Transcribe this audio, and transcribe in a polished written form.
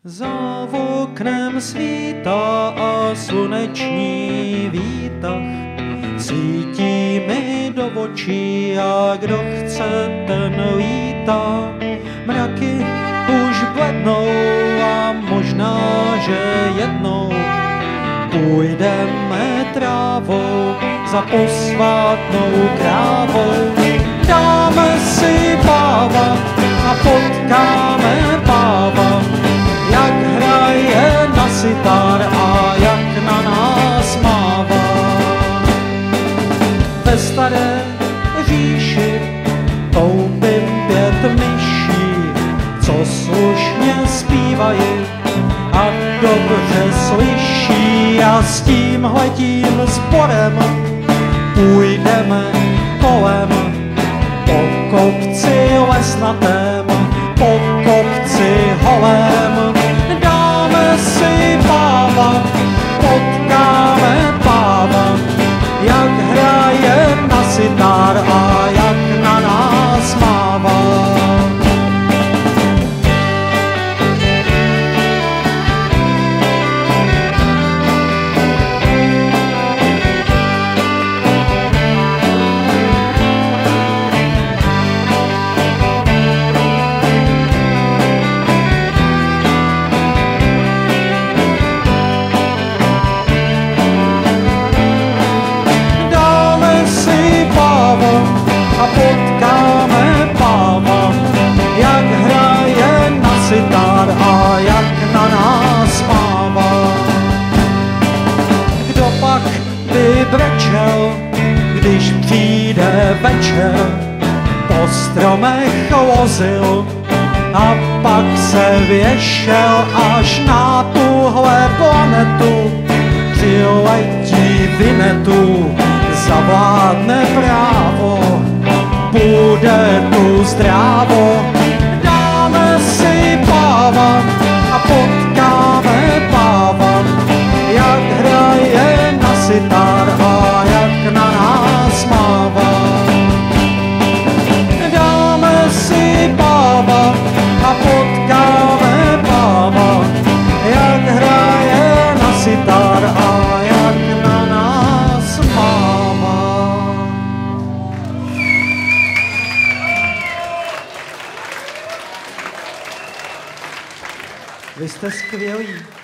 Za oknem svítá a sluneční výtah svítí mi do očí a kdo chce, ten lítá. Mraky už blednou a možná, že jednou půjdeme trávou za posvátnou krávou. Dáme si páva a potkáme páva, jak hraje na sitar a jak na nás mává. Ve staré říši koupím 5 myší, co slušně zpívají a dobře slyší. A s tímhletím sborem půjdeme kolem po kopci lesnatém, po kopci holém. Dáme si páva, potkáme páva, jak hraje na sitar a jak na nás mává. A potkáme páva, jak hraje na sitar a jak na nás mává. Kdo pak by brečel, když přijde večer, po stromech lozil a pak se věšel až na tuhle planetu. Přiletí Vinetu, zavládne právo, bude tu zdrávo. Dáme si páva a potkáme páva, jak hraje na sitar a jak na nás mává. Dáme si páva a potkáme páva, jak hraje na sitar a jak na nás mává. Vy jste skvělí.